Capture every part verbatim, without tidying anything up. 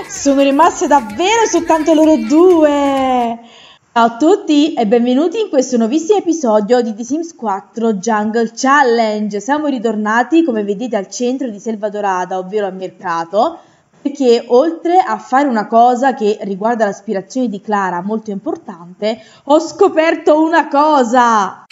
Sono rimaste davvero soltanto loro due! Ciao a tutti e benvenuti in questo nuovissimo episodio di The Sims quattro Jungle Challenge. Siamo ritornati, come vedete, al centro di Selva Dorata, ovvero al mercato, perché oltre a fare una cosa che riguarda l'aspirazione di Clara molto importante, ho scoperto una cosa!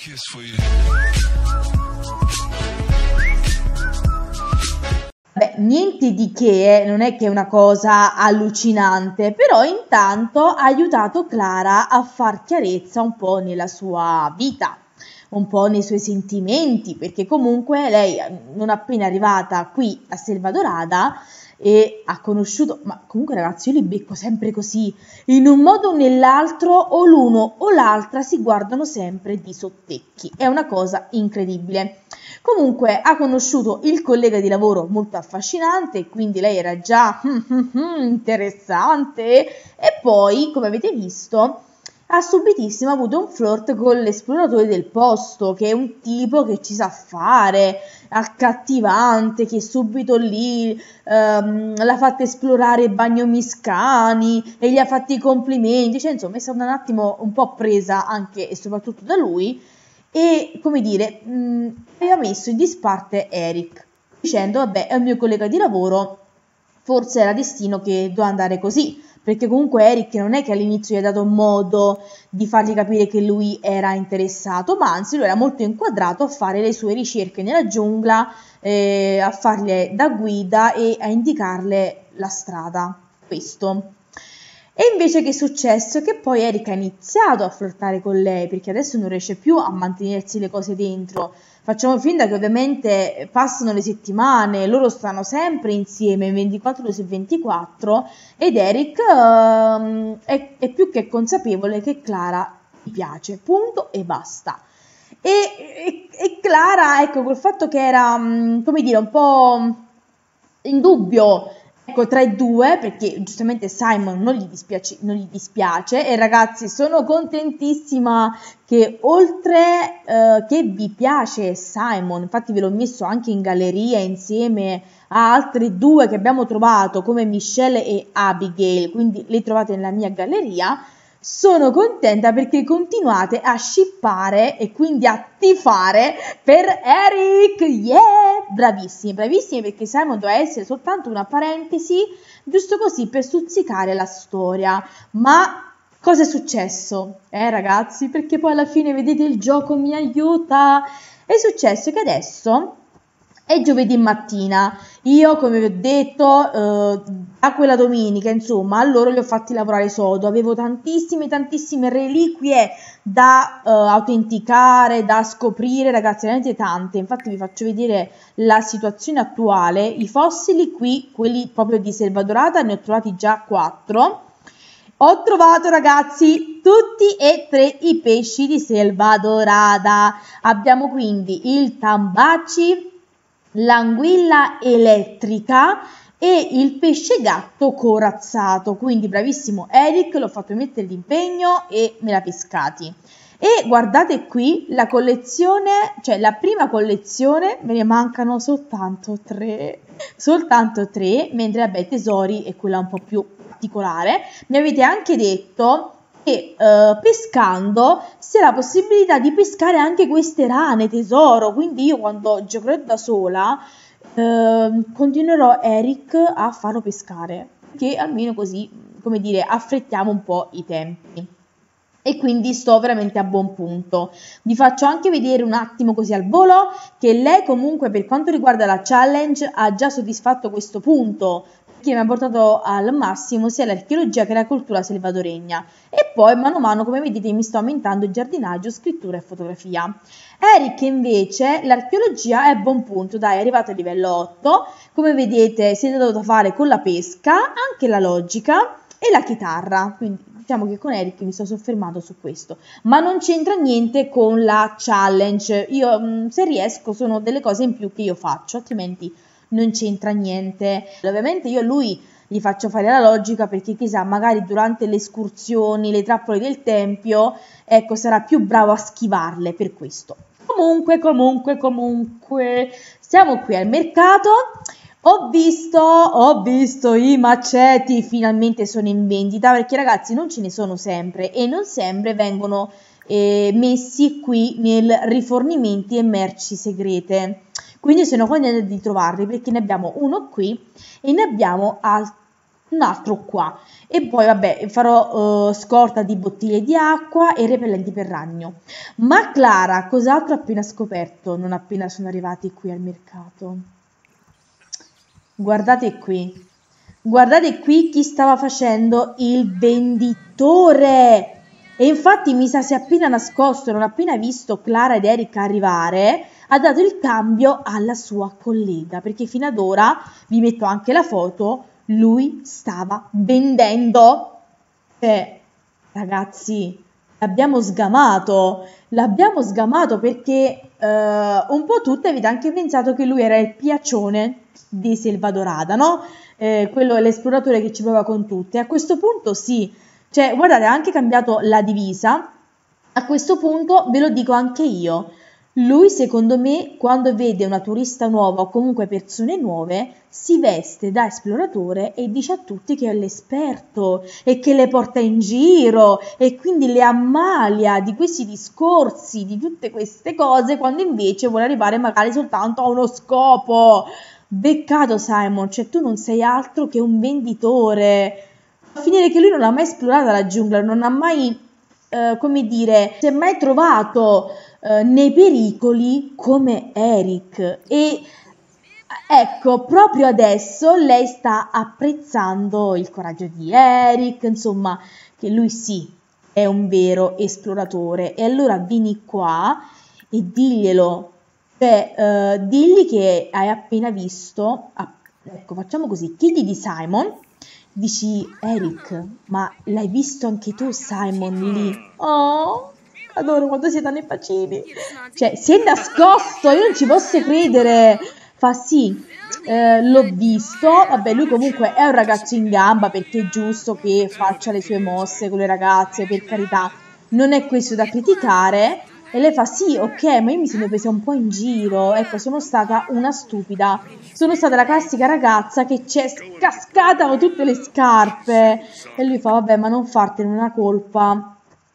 Beh, niente di che, non è che è una cosa allucinante, però intanto ha aiutato Clara a far chiarezza un po' nella sua vita, un po' nei suoi sentimenti, perché comunque lei non appena arrivata qui a Selva Dorata e ha conosciuto, ma comunque ragazzi io li becco sempre così, in un modo o nell'altro o l'uno o l'altra si guardano sempre di sottecchi, è una cosa incredibile. Comunque ha conosciuto il collega di lavoro molto affascinante, quindi lei era già interessante e poi, come avete visto, ha subitissimo avuto un flirt con l'esploratore del posto, che è un tipo che ci sa fare, accattivante, che subito lì ehm, l'ha fatta esplorare il bagno Miscani e gli ha fatti i complimenti, cioè insomma è stata un attimo un po' presa anche e soprattutto da lui. E, come dire, mh, aveva messo in disparte Eric, dicendo, vabbè, è un mio collega di lavoro, forse era destino che doveva andare così, perché comunque Eric non è che all'inizio gli ha dato modo di fargli capire che lui era interessato, ma anzi lui era molto inquadrato a fare le sue ricerche nella giungla, eh, a farle da guida e a indicarle la strada, questo. E invece che è successo? Che poi Eric ha iniziato a flirtare con lei, perché adesso non riesce più a mantenersi le cose dentro. Facciamo finta che ovviamente passano le settimane, loro stanno sempre insieme ventiquattro ore su ventiquattro ed Eric uh, è, è più che consapevole che Clara gli piace, punto e basta. E, e, e Clara, ecco, col fatto che era, um, come dire, un po' in dubbio, ecco, tra i due, perché giustamente Simon non gli dispiace, non gli dispiace e ragazzi sono contentissima che oltre eh, che vi piace Simon, infatti ve l'ho messo anche in galleria insieme a altri due che abbiamo trovato come Michelle e Abigail, quindi li trovate nella mia galleria. Sono contenta perché continuate a shippare e quindi a tifare per Eric, yeah! Bravissimi, bravissimi perché Simon doveva essere soltanto una parentesi, giusto così per stuzzicare la storia. Ma cosa è successo? Eh ragazzi, perché poi alla fine vedete il gioco mi aiuta. È successo che adesso è giovedì mattina, io come vi ho detto eh, da quella domenica insomma a loro li ho fatti lavorare sodo, avevo tantissime tantissime reliquie da eh, autenticare, da scoprire ragazzi, veramente tante, infatti vi faccio vedere la situazione attuale, i fossili qui, quelli proprio di Selva Dorata ne ho trovati già quattro. Ho trovato ragazzi tutti e tre i pesci di Selva Dorata, abbiamo quindi il tambaci, l'anguilla elettrica e il pesce gatto corazzato, quindi bravissimo Eric, l'ho fatto mettere l'impegno e me l'ha pescati. E guardate qui la collezione, cioè la prima collezione, me ne mancano soltanto tre, soltanto tre, mentre vabbè tesori è quella un po' più particolare. Mi avete anche detto che uh, pescando c'è la possibilità di pescare anche queste rane tesoro, quindi io quando giocherò da sola uh, continuerò Eric a farlo pescare, che almeno così, come dire, affrettiamo un po' i tempi. E quindi sto veramente a buon punto. Vi faccio anche vedere un attimo così al volo che lei comunque per quanto riguarda la challenge ha già soddisfatto questo punto, che mi ha portato al massimo sia l'archeologia che la cultura selvadoregna e poi mano a mano come vedete mi sto aumentando giardinaggio, scrittura e fotografia. Eric invece l'archeologia è a buon punto, dai, è arrivato a livello otto, come vedete si è dato da fare con la pesca, anche la logica e la chitarra, quindi diciamo che con Eric mi sto soffermando su questo, ma non c'entra niente con la challenge, io se riesco sono delle cose in più che io faccio, altrimenti non c'entra niente. Ovviamente io a lui gli faccio fare la logica perché chissà magari durante le escursioni, le trappole del tempio, ecco sarà più bravo a schivarle per questo. Comunque, comunque, comunque, siamo qui al mercato. Ho visto, ho visto i macetti, finalmente sono in vendita, perché ragazzi non ce ne sono sempre e non sempre vengono eh, messi qui nel rifornimenti e merci segrete. Quindi sono contenta di trovarli perché ne abbiamo uno qui e ne abbiamo al- un altro qua. E poi vabbè farò eh, scorta di bottiglie di acqua e repellenti per ragno. Ma Clara, cos'altro ha appena scoperto non appena sono arrivati qui al mercato? Guardate qui, guardate qui chi stava facendo il venditore. E infatti mi sa si è appena nascosto, non ha appena visto Clara ed Erika arrivare, ha dato il cambio alla sua collega, perché fino ad ora, vi metto anche la foto, lui stava vendendo. Cioè, ragazzi, l'abbiamo sgamato, l'abbiamo sgamato perché eh, un po' tutti avete anche pensato che lui era il piacione di Selvadorada, no? Eh, quello è l'esploratore che ci prova con tutte. A questo punto sì, cioè guardate, ha anche cambiato la divisa. A questo punto ve lo dico anche io. Lui, secondo me, quando vede una turista nuova o comunque persone nuove, si veste da esploratore e dice a tutti che è l'esperto e che le porta in giro e quindi le ammalia di questi discorsi, di tutte queste cose, quando invece vuole arrivare magari soltanto a uno scopo. Beccato Simon, cioè tu non sei altro che un venditore. A finire che lui non ha mai esplorato la giungla, non ha mai, eh, come dire, si è mai trovato eh, nei pericoli come Eric. E ecco, proprio adesso lei sta apprezzando il coraggio di Eric, insomma, che lui sì, è un vero esploratore. E allora vieni qua e diglielo. Cioè, uh, digli che hai appena visto, ah, ecco, facciamo così, chiedi di Simon, dici, Eric, ma l'hai visto anche tu Simon lì? Oh, adoro quando si danno i bacini. Cioè, si è nascosto, io non ci posso credere. Fa sì, eh, l'ho visto, vabbè, lui comunque è un ragazzo in gamba perché è giusto che faccia le sue mosse con le ragazze, per carità, non è questo da criticare. E lei fa sì, ok, ma io mi sono presa un po' in giro, ecco, sono stata una stupida, sono stata la classica ragazza che c'è cascata con tutte le scarpe. E lui fa, vabbè, ma non fartene una colpa,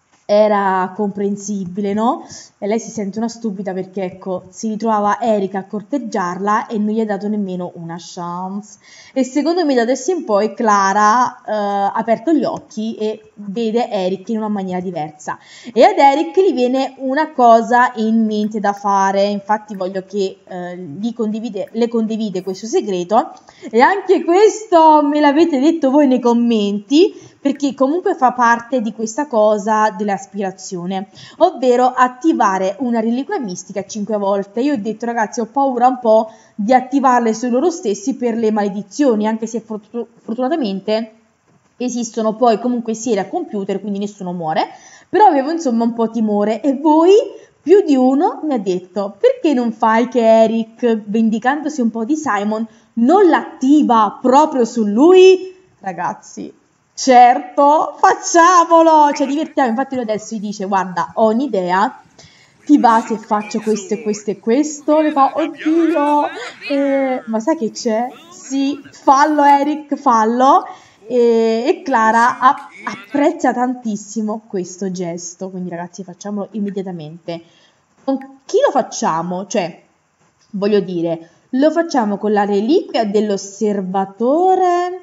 era comprensibile, no? E lei si sente una stupida perché, ecco, si ritrovava Erika a corteggiarla e non gli ha dato nemmeno una chance. E secondo me da adesso in poi Clara eh, ha aperto gli occhi e vede Eric in una maniera diversa. E ad Eric gli viene una cosa in mente da fare, infatti voglio che eh, gli condivide, le condivide questo segreto. E anche questo me l'avete detto voi nei commenti, perché comunque fa parte di questa cosa dell'aspirazione, ovvero attivare una reliquia mistica cinque volte. Io ho detto ragazzi, ho paura un po' di attivarle su loro stessi per le maledizioni, anche se fortunatamente esistono poi comunque sia da computer, quindi nessuno muore, però avevo insomma un po' timore. E voi, più di uno, mi ha detto, perché non fai che Eric, vendicandosi un po' di Simon, non l'attiva proprio su lui? Ragazzi, certo, facciamolo, cioè divertiamo. Infatti lui adesso gli dice, guarda, ho un'idea, ti va se faccio questo e questo e questo? Le fa, oddio, eh, ma sai che c'è? Sì, fallo Eric, fallo. E, e Clara a, apprezza tantissimo questo gesto, quindi ragazzi facciamolo immediatamente. Con chi lo facciamo? Cioè, voglio dire, lo facciamo con la reliquia dell'osservatore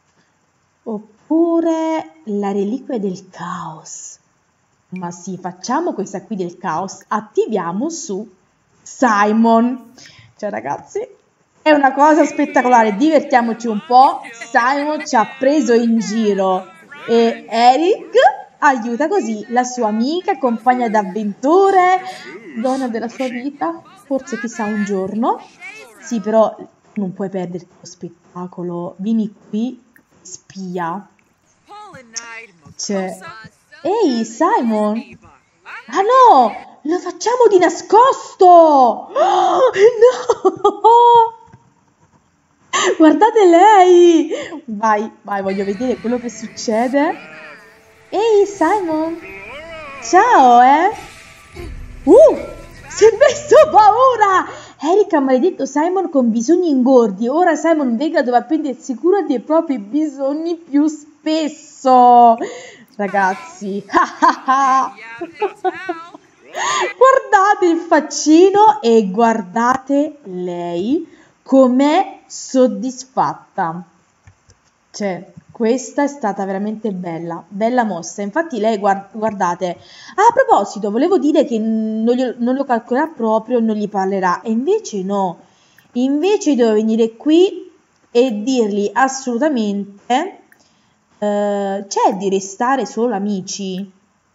oppure la reliquia del caos? Ma sì, facciamo questa qui del caos, attiviamo su Simon. Cioè ragazzi, è una cosa spettacolare, divertiamoci un po'. Simon ci ha preso in giro e Eric aiuta così la sua amica, compagna d'avventure, donna della sua vita, forse chissà un giorno. Sì, però non puoi perderti lo spettacolo, vieni qui, spia. Cioè, ehi Simon, ah no, lo facciamo di nascosto. Oh, no, guardate lei, vai, vai, voglio vedere quello che succede. Ehi Simon, ciao, eh. Uh, si è messo paura. Eric ha maledetto Simon con bisogni ingordi. Ora Simon Vega dovrà prendersi cura dei propri bisogni più spesso. Ragazzi, guardate il faccino e guardate lei com'è soddisfatta. Cioè, questa è stata veramente bella, bella mossa. Infatti lei, guard guardate, ah, a proposito, volevo dire che non, glielo, non lo calcolerà proprio, non gli parlerà. E invece no, invece devo venire qui e dirgli assolutamente... Uh, c'è di restare solo amici?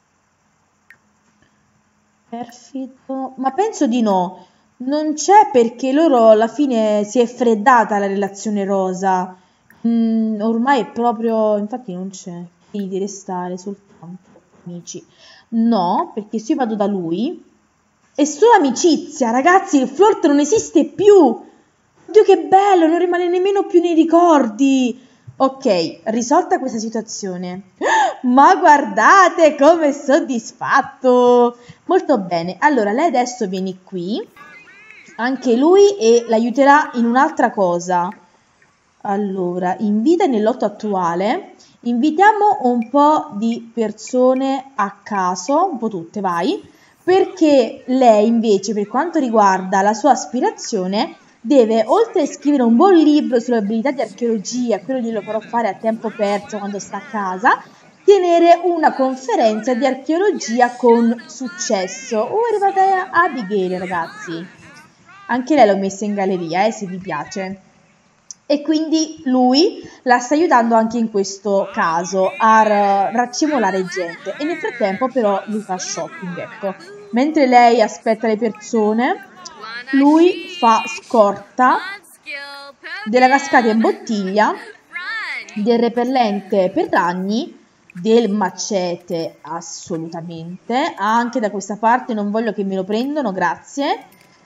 Perfido, ma penso di no. Non c'è, perché loro alla fine si è freddata la relazione rosa. Mm, ormai è proprio, infatti non c'è. Quindi di restare soltanto amici. No, perché se io vado da lui è solo amicizia, ragazzi. Il flirt non esiste più. Oddio, che bello, non rimane nemmeno più nei ricordi. Ok, risolta questa situazione. Ma guardate come è soddisfatto! Molto bene. Allora, lei adesso viene qui, anche lui, e l'aiuterà in un'altra cosa. Allora, invita nel lotto attuale. Invitiamo un po' di persone a caso, un po' tutte, vai. Perché lei, invece, per quanto riguarda la sua aspirazione... deve, oltre a scrivere un buon libro sulle abilità di archeologia, quello glielo farò fare a tempo perso quando sta a casa, tenere una conferenza di archeologia con successo. Oh, è arrivata Abigail, ragazzi. Anche lei l'ho messa in galleria, eh, se vi piace. E quindi lui la sta aiutando anche in questo caso a raccimolare gente. E nel frattempo però lui fa shopping, ecco. Mentre lei aspetta le persone... lui fa scorta della cascata in bottiglia, del repellente per ragni, del macete assolutamente, anche da questa parte non voglio che me lo prendano, grazie,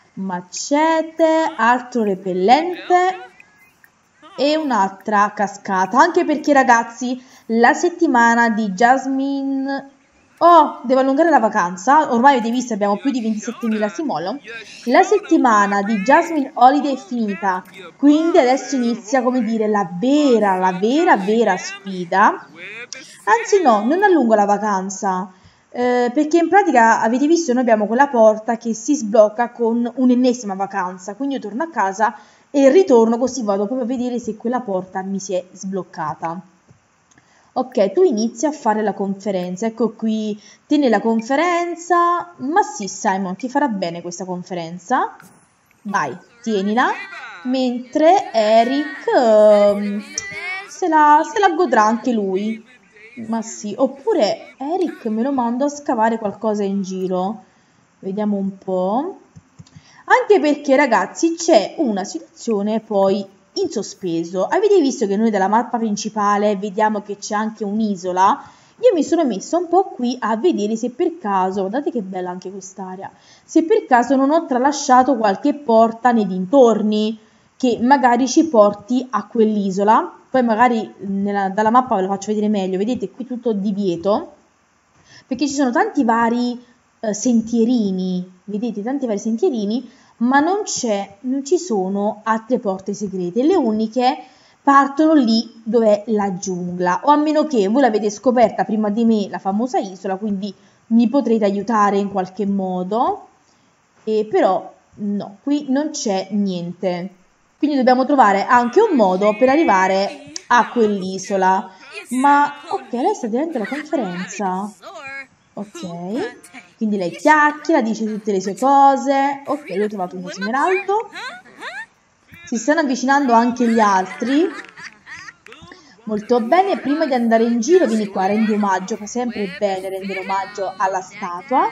macete, altro repellente e un'altra cascata, anche perché ragazzi la settimana di Jasmine... Oh, devo allungare la vacanza, ormai avete visto abbiamo più di ventisettemila simolo. La settimana di Jasmine Holiday è finita, quindi adesso inizia, come dire, la vera, la vera, vera sfida. Anzi no, non allungo la vacanza, eh, perché in pratica avete visto noi abbiamo quella porta che si sblocca con un'ennesima vacanza, quindi io torno a casa e ritorno, così vado proprio a vedere se quella porta mi si è sbloccata. Ok, tu inizi a fare la conferenza, ecco qui, tieni la conferenza, ma sì Simon, ti farà bene questa conferenza, vai, tienila, mentre Eric uh, se, la, se la godrà anche lui, ma sì, oppure Eric me lo mando a scavare qualcosa in giro, vediamo un po', anche perché ragazzi c'è una situazione poi in sospeso. Avete visto che noi dalla mappa principale vediamo che c'è anche un'isola? Io mi sono messa un po' qui a vedere se per caso, guardate che bella anche quest'area, se per caso non ho tralasciato qualche porta nei dintorni che magari ci porti a quell'isola. Poi magari nella, dalla mappa ve lo faccio vedere meglio, vedete qui tutto divieto, perché ci sono tanti vari eh, sentierini, vedete tanti vari sentierini, ma non c'è, non ci sono altre porte segrete, le uniche partono lì dove è la giungla, o a meno che voi l'avete scoperta prima di me la famosa isola, quindi mi potrete aiutare in qualche modo, e però no, qui non c'è niente, quindi dobbiamo trovare anche un modo per arrivare a quell'isola. Ma ok, lei sta tenendo la conferenza, ok, quindi lei chiacchiera, dice tutte le sue cose. Ok, io ho trovato uno smeraldo. Si stanno avvicinando anche gli altri. Molto bene, prima di andare in giro vieni qua, rendi omaggio, fa sempre bene rendere omaggio alla statua.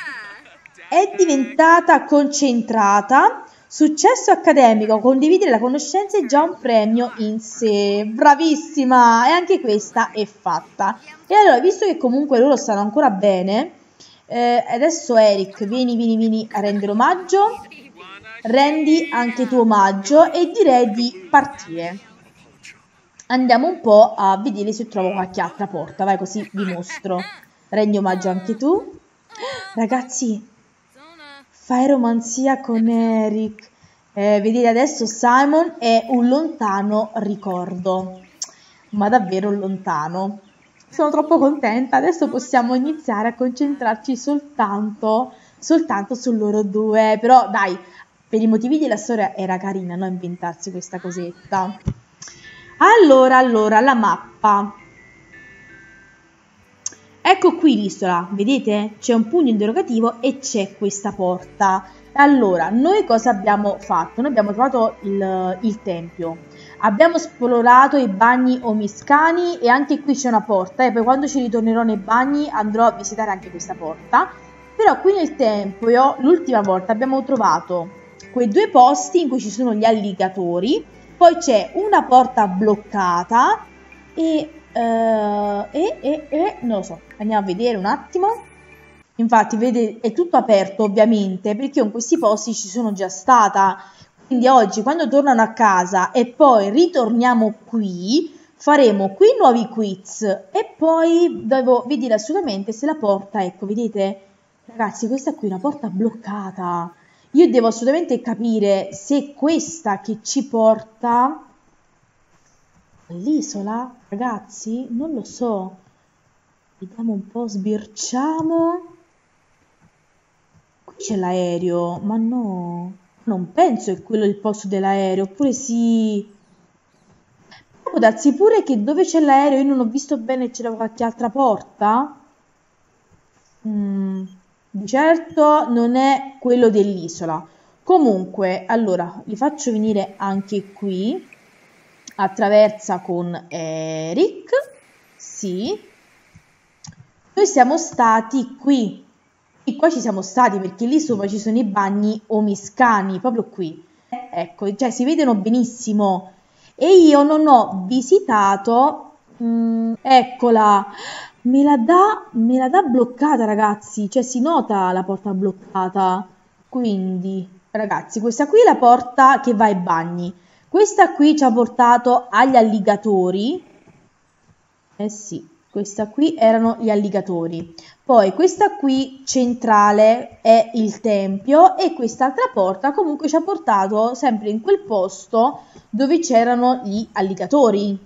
È diventata concentrata. Successo accademico, condividere la conoscenza è già un premio in sé. Bravissima! E anche questa è fatta. E allora, visto che comunque loro stanno ancora bene, eh, adesso Eric, vieni, vieni, vieni a rendere omaggio. Rendi anche tu omaggio e direi di partire. Andiamo un po' a vedere se trovo qualche altra porta. Vai, così vi mostro. Rendi omaggio anche tu. Ragazzi, fai romanzia con Eric. Eh, vedete, adesso Simon è un lontano ricordo, ma davvero lontano. Sono troppo contenta, adesso possiamo iniziare a concentrarci soltanto, soltanto su loro due, però dai, per i motivi della storia era carina, no, inventarsi questa cosetta. Allora, allora, la mappa. Ecco qui l'isola, vedete? C'è un pugno interrogativo e c'è questa porta. Allora, noi cosa abbiamo fatto? Noi abbiamo trovato il, il tempio, abbiamo esplorato i bagni omiscani e anche qui c'è una porta e poi quando ci ritornerò nei bagni andrò a visitare anche questa porta. Però qui nel tempio, l'ultima volta, abbiamo trovato quei due posti in cui ci sono gli alligatori, poi c'è una porta bloccata e... Uh, e, e, e non lo so, andiamo a vedere un attimo. Infatti vedete è tutto aperto ovviamente perché io in questi posti ci sono già stata, quindi oggi quando tornano a casa e poi ritorniamo qui faremo qui nuovi quiz e poi devo vedere assolutamente se la porta, ecco vedete ragazzi, questa qui è una porta bloccata, io devo assolutamente capire se questa che ci porta all'isola, ragazzi, non lo so, vediamo un po', sbirciamo, qui c'è l'aereo, ma no, non penso che quello è il posto dell'aereo, oppure sì, può darsi pure che dove c'è l'aereo io non ho visto bene, c'era qualche altra porta, mm, di certo non è quello dell'isola, comunque, allora, li faccio venire anche qui, attraversa con Eric, sì, noi siamo stati qui, e qua ci siamo stati perché lì sopra ci sono i bagni omiscani, proprio qui, ecco, cioè si vedono benissimo, e io non ho visitato, mh, eccola, me la dà, me la dà bloccata ragazzi, cioè si nota la porta bloccata, quindi ragazzi questa qui è la porta che va ai bagni. Questa qui ci ha portato agli alligatori, eh sì, questa qui erano gli alligatori, poi questa qui centrale è il tempio e quest'altra porta comunque ci ha portato sempre in quel posto dove c'erano gli alligatori,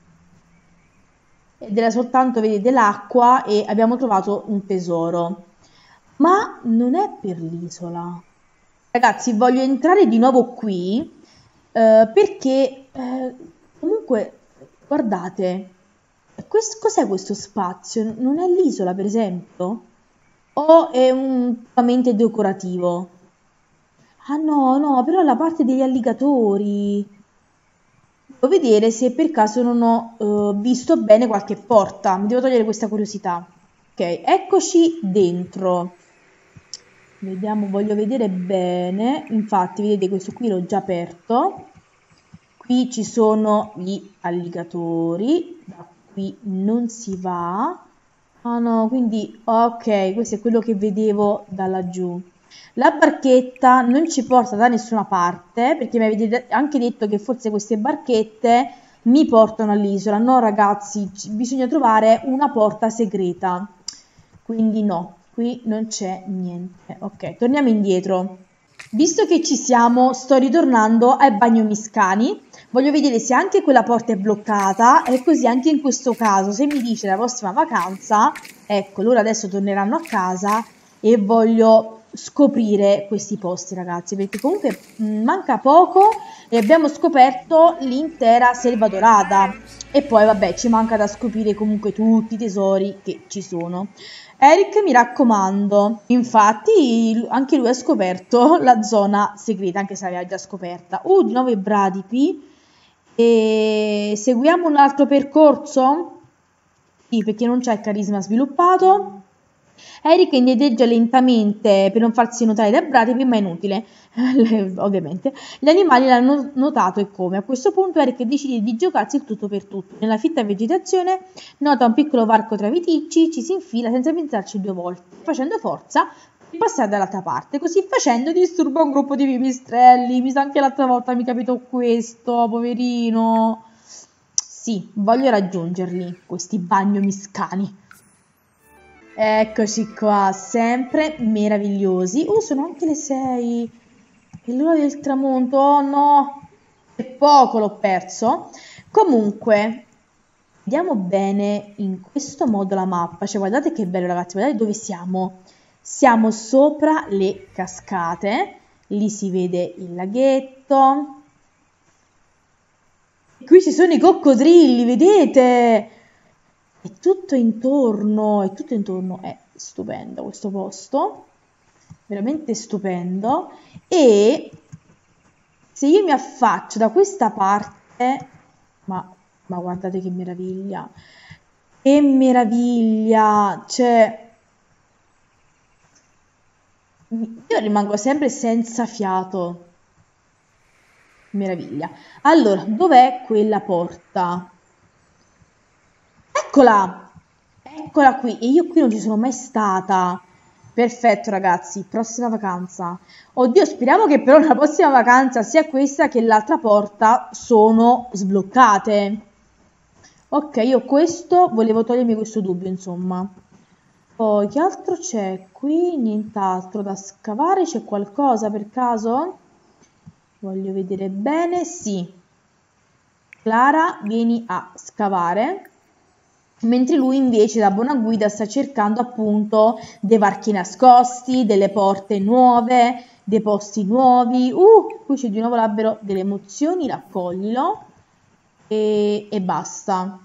ed era soltanto, vedete, l'acqua e abbiamo trovato un tesoro, ma non è per l'isola. Ragazzi, voglio entrare di nuovo qui. Uh, perché uh, comunque guardate cos'è questo spazio? Non è l'isola per esempio? O è un puramente decorativo? Ah no no, però la parte degli alligatori devo vedere se per caso non ho uh, visto bene qualche porta, mi devo togliere questa curiosità. Ok, eccoci dentro. Vediamo, voglio vedere bene, infatti vedete questo qui l'ho già aperto, qui ci sono gli alligatori, da qui non si va, ah no, quindi ok, questo è quello che vedevo da laggiù. La barchetta non ci porta da nessuna parte, perché mi avete anche detto che forse queste barchette mi portano all'isola, no ragazzi, bisogna trovare una porta segreta, quindi no. Qui non c'è niente. Ok, torniamo indietro. Visto che ci siamo, sto ritornando ai bagni omiscani. Voglio vedere se anche quella porta è bloccata e così anche in questo caso, se mi dice la prossima vacanza, ecco, loro adesso torneranno a casa e voglio scoprire questi posti, ragazzi, perché comunque mh, manca poco e abbiamo scoperto l'intera selva dorata. E poi, vabbè, ci manca da scoprire comunque tutti i tesori che ci sono. Eric, mi raccomando, infatti anche lui ha scoperto la zona segreta, anche se l'aveva già scoperta. Uh, di nuovo i bradipi. E seguiamo un altro percorso? Sì, perché non c'è il carisma sviluppato. Eric indietreggia lentamente per non farsi notare dai bradipi, ma è inutile, ovviamente. Gli animali l'hanno notato e come. A questo punto Eric decide di giocarsi il tutto per tutto. Nella fitta vegetazione nota un piccolo varco tra viticci, ci si infila senza pensarci due volte, facendo forza per passare dall'altra parte. Così facendo disturba un gruppo di pipistrelli. Mi sa anche l'altra volta mi capitò questo, poverino. Sì, voglio raggiungerli, questi bagni omiscani. Eccoci qua, sempre meravigliosi. Oh, sono anche le sei. È l'ora del tramonto. Oh no, per poco l'ho perso. Comunque, vediamo bene in questo modo la mappa. Cioè, guardate che bello, ragazzi. Guardate dove siamo. Siamo sopra le cascate. Lì si vede il laghetto. Qui ci sono i coccodrilli, vedete? È tutto intorno, è tutto intorno, è stupendo questo posto, veramente stupendo. E se io mi affaccio da questa parte, ma, ma guardate che meraviglia, che meraviglia, cioè, io rimango sempre senza fiato, meraviglia. Allora, dov'è quella porta? Eccola! Eccola qui, e io qui non ci sono mai stata. Perfetto, ragazzi, prossima vacanza. Oddio, speriamo che però la prossima vacanza sia questa che l'altra porta sono sbloccate. Ok, io questo, volevo togliermi questo dubbio, insomma. Poi, che altro c'è qui? Nient'altro da scavare, c'è qualcosa per caso? Voglio vedere bene, sì. Clara, vieni a scavare. Mentre lui invece da buona guida sta cercando appunto dei varchi nascosti, delle porte nuove, dei posti nuovi. Uh, qui c'è di nuovo l'albero delle emozioni, raccoglilo e, e basta.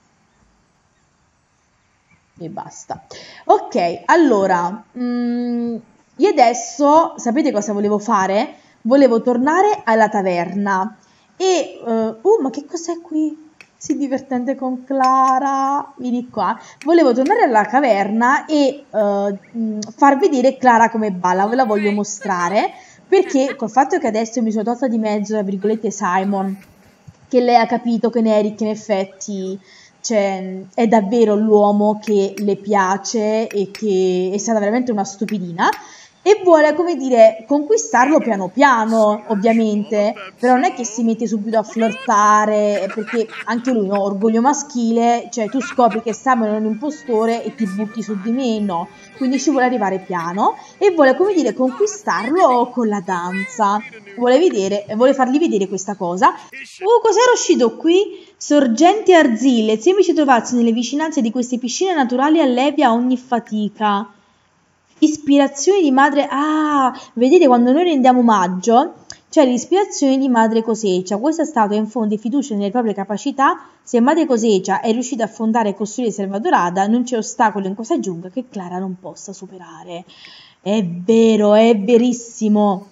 E basta. Ok, allora, mm, io adesso, sapete cosa volevo fare? Volevo tornare alla taverna e... Uh, uh ma che cos'è qui? Si divertente con Clara, vieni qua. Volevo tornare alla caverna e uh, far vedere Clara come balla, ve la voglio mostrare, perché col fatto che adesso mi sono tolta di mezzo, tra virgolette, Simon, che lei ha capito che Eric in effetti cioè, è davvero l'uomo che le piace e che è stata veramente una stupidina, e vuole, come dire, conquistarlo piano piano, ovviamente, però non è che si mette subito a flirtare, perché anche lui, no, orgoglio maschile, cioè tu scopri che Samuel è un impostore e ti butti su di me, no, quindi ci vuole arrivare piano e vuole, come dire, conquistarlo con la danza, vuole vedere, vuole fargli vedere questa cosa. Oh, cos'era uscito qui? Sorgenti arzille, semplice trovarsi nelle vicinanze di queste piscine naturali allevia ogni fatica. Ispirazioni di madre... Ah, vedete, quando noi rendiamo omaggio, c'è l'ispirazione di madre Cosecia. Questa statua infonde fiducia nelle proprie capacità. Se madre Cosecia è riuscita a fondare e costruire Selva Dorada, non c'è ostacolo in questa giungla che Clara non possa superare. È vero, è verissimo.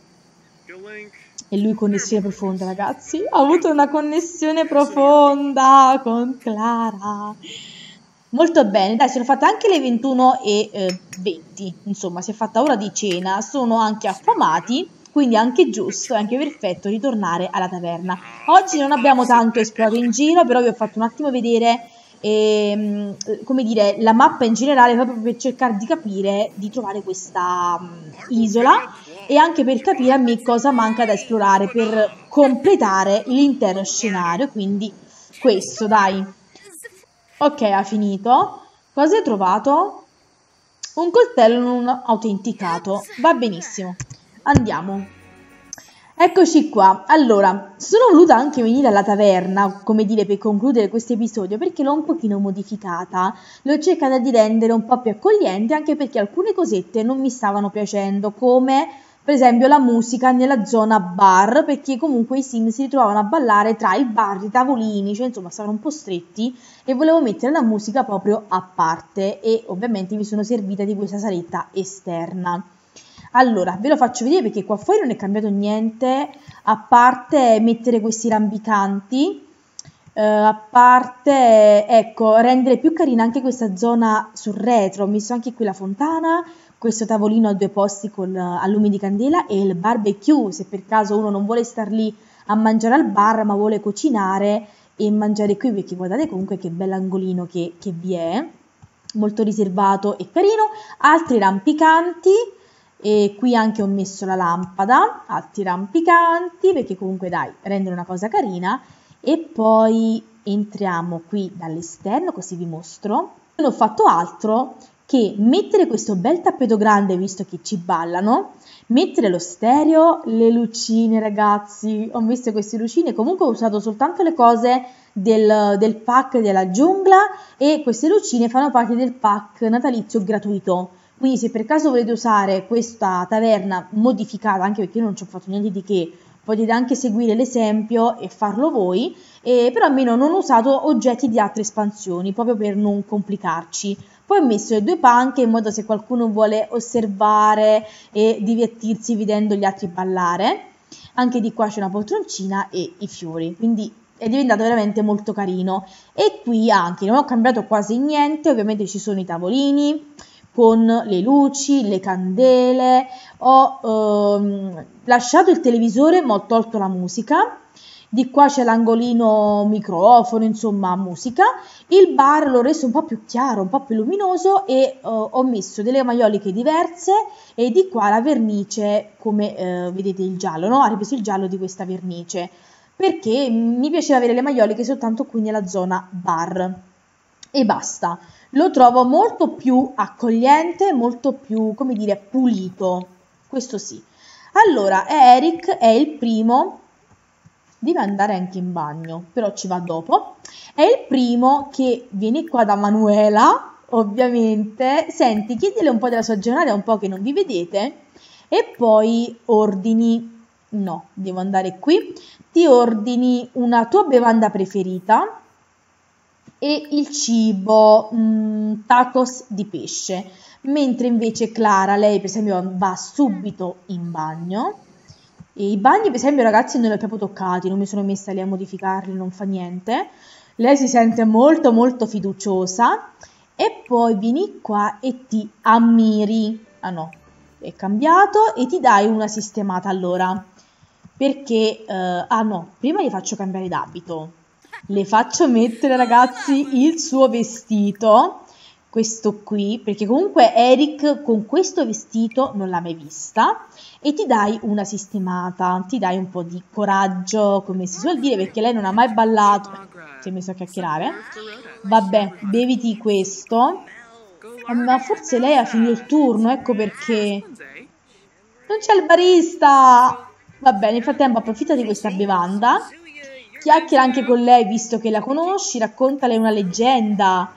E lui connessione profonda, ragazzi. Ha avuto una connessione profonda con Clara. Molto bene, dai, sono fatte anche le ventuno e venti, insomma, si è fatta ora di cena, sono anche affamati, quindi è anche giusto, è anche perfetto ritornare alla taverna. Oggi non abbiamo tanto esplorato in giro, però vi ho fatto un attimo vedere, ehm, come dire, la mappa in generale, proprio per cercare di capire, di trovare questa um, isola e anche per capire a me cosa manca da esplorare per completare l'intero scenario, quindi questo, dai. Ok, ha finito. Cosa hai trovato? Un coltello non autenticato. Va benissimo. Andiamo. Eccoci qua. Allora, sono voluta anche venire alla taverna, come dire, per concludere questo episodio, perché l'ho un pochino modificata. L'ho cercata di rendere un po' più accogliente, anche perché alcune cosette non mi stavano piacendo, come... per esempio la musica nella zona bar, perché comunque i sim si ritrovavano a ballare tra il bar, i tavolini, cioè insomma stavano un po' stretti e volevo mettere la musica proprio a parte e ovviamente mi sono servita di questa saletta esterna. Allora, ve lo faccio vedere perché qua fuori non è cambiato niente, a parte mettere questi rampicanti, eh, a parte, ecco, rendere più carina anche questa zona sul retro, ho messo anche qui la fontana, questo tavolino a due posti con a lumi di candela e il barbecue, se per caso uno non vuole star lì a mangiare al bar ma vuole cucinare e mangiare qui, perché guardate comunque che bell'angolino che, che vi è, molto riservato e carino. Altri rampicanti, e qui anche ho messo la lampada, altri rampicanti perché comunque dai, rendono una cosa carina. E poi entriamo qui dall'esterno, così vi mostro. Non ho fatto altro che mettere questo bel tappeto grande, visto che ci ballano, mettere lo stereo, le lucine, ragazzi, ho messo queste lucine, comunque ho usato soltanto le cose del, del pack della giungla e queste lucine fanno parte del pack natalizio gratuito, quindi se per caso volete usare questa taverna modificata, anche perché io non ci ho fatto niente di che, potete anche seguire l'esempio e farlo voi, eh, però almeno non ho usato oggetti di altre espansioni, proprio per non complicarci. Poi ho messo le due panche in modo se qualcuno vuole osservare e divertirsi vedendo gli altri ballare. Anche di qua c'è una poltroncina e i fiori, quindi è diventato veramente molto carino. E qui anche non ho cambiato quasi niente, ovviamente ci sono i tavolini con le luci, le candele, ho ehm, lasciato il televisore ma ho tolto la musica. Di qua c'è l'angolino microfono, insomma musica. Il bar l'ho reso un po' più chiaro, un po' più luminoso e uh, ho messo delle maioliche diverse e di qua la vernice, come uh, vedete il giallo, no? Ha ripreso il giallo di questa vernice, perché mi piaceva avere le maioliche soltanto qui nella zona bar. E basta. Lo trovo molto più accogliente, molto più, come dire, pulito. Questo sì. Allora, Eric è il primo... deve andare anche in bagno, però ci va dopo. È il primo che viene qua da Manuela, ovviamente. Senti, chiedile un po' della sua giornata, è un po' che non vi vedete. E poi ordini, no, devo andare qui, ti ordini una tua bevanda preferita e il cibo, mh, tacos di pesce. Mentre invece Clara, lei per esempio va subito in bagno. E i bagni per esempio ragazzi non li ho proprio toccati, non mi sono messa lì a modificarli, non fa niente. Lei si sente molto molto fiduciosa e poi vieni qua e ti ammiri. Ah no, è cambiato e ti dai una sistemata allora. Perché, eh, ah no, prima gli faccio cambiare d'abito. Le faccio mettere ragazzi il suo vestito, questo qui, perché comunque Eric con questo vestito non l'ha mai vista. E ti dai una sistemata, ti dai un po' di coraggio, come si suol dire, perché lei non ha mai ballato. Si è messo a chiacchierare. Vabbè, beviti questo. Ma forse lei ha finito il turno, ecco perché. Non c'è il barista! Va bene, nel frattempo approfitta di questa bevanda. Chiacchiera anche con lei, visto che la conosci, raccontale una leggenda.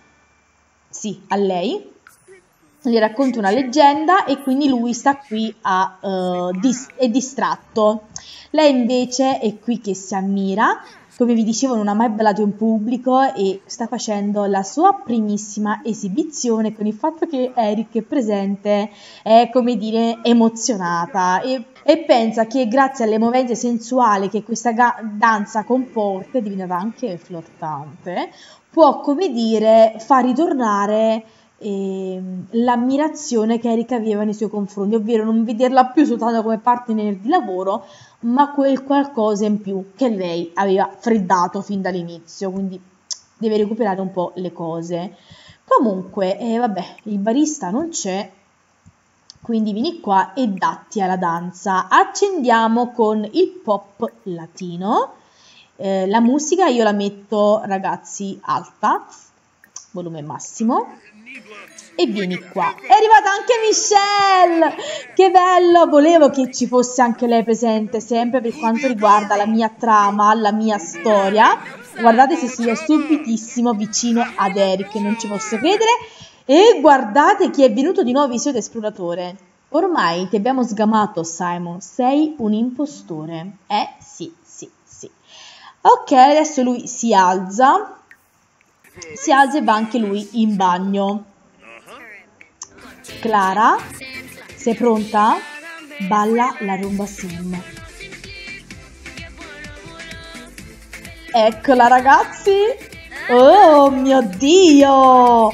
Sì, a lei. Gli racconta una leggenda e quindi lui sta qui a, uh, dis- è distratto. Lei invece è qui che si ammira, come vi dicevo non ha mai ballato in pubblico e sta facendo la sua primissima esibizione. Con il fatto che Eric è presente è, come dire, emozionata e, e pensa che grazie alle movenze sensuali che questa ga- danza comporta, è diventata anche flirtante, può, come dire, far ritornare l'ammirazione che Eric aveva nei suoi confronti, ovvero non vederla più soltanto come partner di lavoro, ma quel qualcosa in più che lei aveva freddato fin dall'inizio, quindi deve recuperare un po' le cose. Comunque, eh, vabbè, il barista non c'è, quindi vieni qua e datti alla danza. Accendiamo con il pop latino. Eh, la musica io la metto, ragazzi, alta, volume massimo. E vieni qua, è arrivata anche Michelle, che bello, volevo che ci fosse anche lei presente sempre per quanto riguarda la mia trama, la mia storia. Guardate Cecilia subitissimo vicino ad Eric, non ci posso credere. E guardate chi è venuto di nuovo Visio d'Esploratore. Ormai ti abbiamo sgamato, Simon, sei un impostore. Eh sì, sì, sì. Ok, adesso lui si alza. Si alza e va anche lui in bagno. Clara, sei pronta? Balla la rumba sim. Eccola ragazzi. Oh mio Dio.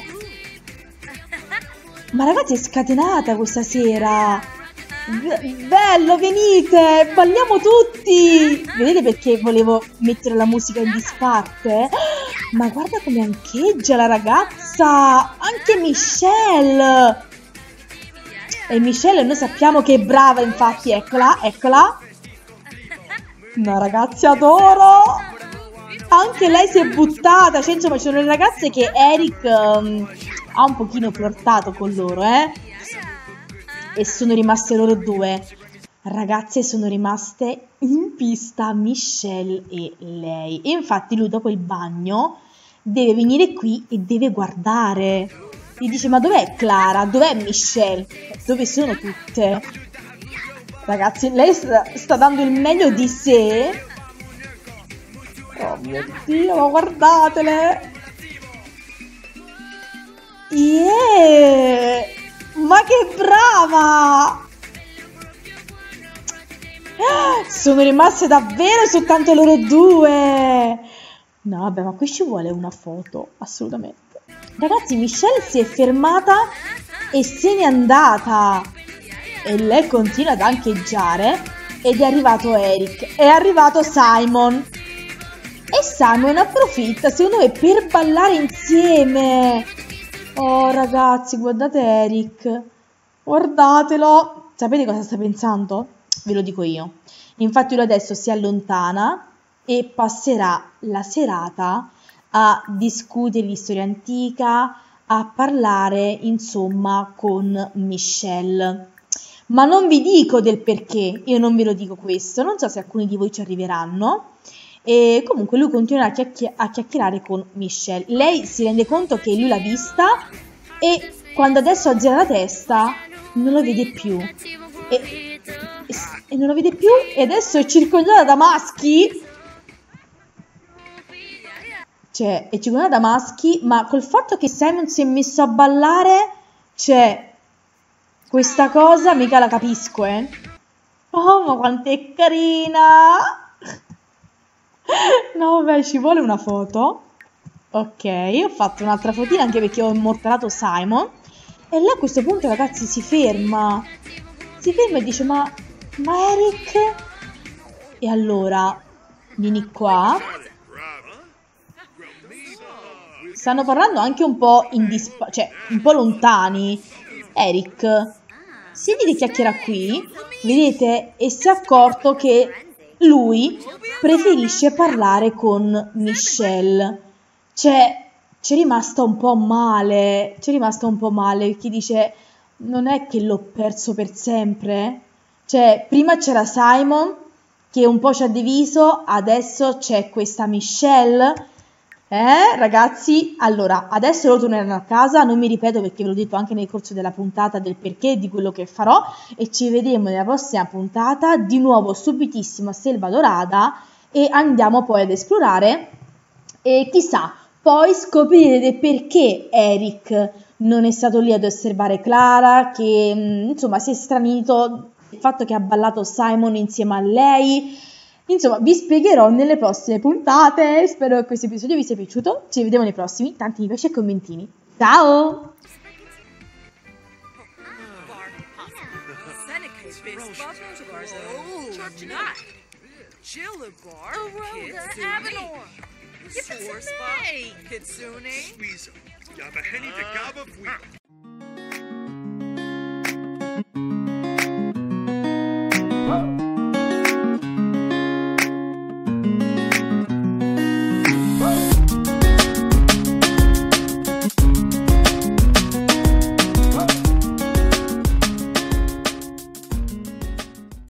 Ma ragazzi è scatenata questa sera. Bello, venite, balliamo tutti. Vedete perché volevo mettere la musica in disparte? Ma guarda come ancheggia la ragazza. Anche Michelle. E Michelle noi sappiamo che è brava, infatti, eccola, eccola. No ragazzi, adoro. Anche lei si è buttata, cioè insomma ci sono le ragazze che Eric um, ha un pochino flirtato con loro, eh? E sono rimaste loro due. Ragazze, sono rimaste in pista Michelle e lei. E infatti lui dopo il bagno deve venire qui e deve guardare. Gli dice, ma dov'è Clara? Dov'è Michelle? Dove sono tutte? Ragazzi, lei sta, sta dando il meglio di sé. Oh mio Dio, ma guardatele. Yeah! Ma che brava! Sono rimaste davvero soltanto loro due. No, vabbè, ma qui ci vuole una foto, assolutamente. Ragazzi, Michelle si è fermata e se n'è andata. E lei continua ad ancheggiare. Ed è arrivato Eric. È arrivato Simon. E Simon approfitta, secondo me, per ballare insieme. Oh, ragazzi, guardate Eric. Guardatelo. Sapete cosa sta pensando? Ve lo dico io. Infatti lui adesso si allontana e passerà la serata a discutere di storia antica, a parlare insomma con Michelle. Ma non vi dico del perché, io non ve lo dico questo, non so se alcuni di voi ci arriveranno. E comunque lui continuerà a, chiacchier- a chiacchierare con Michelle. Lei si rende conto che lui l'ha vista e quando adesso azzera la testa non lo vede più. E, e, e non lo vede più e adesso è circondata da maschi. Cioè, è circondata da maschi, ma col fatto che Simon si è messo a ballare, cioè, questa cosa mica la capisco, eh. Oh, ma quanto è carina! No, vabbè, ci vuole una foto. Ok, ho fatto un'altra fotina anche perché ho immortalato Simon. E lei a questo punto, ragazzi, si ferma. Si ferma e dice, ma, ma Eric? E allora, vieni qua. Stanno parlando anche un po' in dispa- cioè, un po' lontani. Eric si vede chiacchiera qui, vedete? E si è accorto che lui preferisce parlare con Michelle. Cioè, c'è rimasta un po' male, c'è rimasta un po' male, perché dice, non è che l'ho perso per sempre? Cioè, prima c'era Simon, che un po' ci ha diviso, adesso c'è questa Michelle. Eh, ragazzi, allora, adesso loro torneranno a casa, non mi ripeto perché ve l'ho detto anche nel corso della puntata del perché di quello che farò e ci vedremo nella prossima puntata, di nuovo subitissimo a Selva Dorata e andiamo poi ad esplorare e chissà, poi scoprirete perché Eric non è stato lì ad osservare Clara, che insomma si è stranito il fatto che ha ballato Simon insieme a lei. Insomma, vi spiegherò nelle prossime puntate. Spero che questo episodio vi sia piaciuto. Ci vediamo nei prossimi. Tanti mi piace e commentini. Ciao! Kitsune.